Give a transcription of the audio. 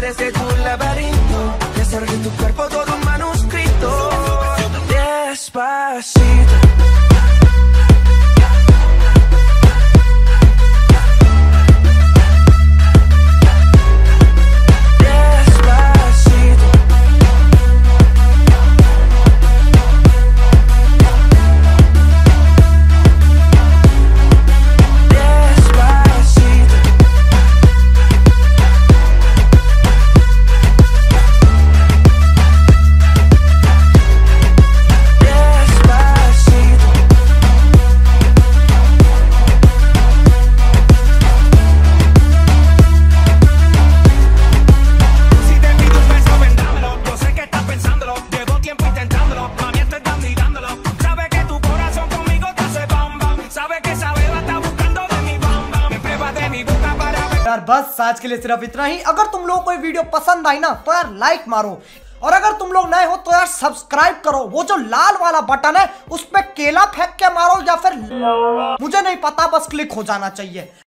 pareces un laberinto, y hacer de tu cuerpo todo un manuscrito. Despacito. यार बस आज के लिए सिर्फ इतना ही। अगर तुम लोगों को ये वीडियो पसंद आई ना तो यार लाइक मारो, और अगर तुम लोग नए हो तो यार सब्सक्राइब करो। वो जो लाल वाला बटन है उस पे केला फेंक के मारो या फिर मुझे नहीं पता, बस क्लिक हो जाना चाहिए।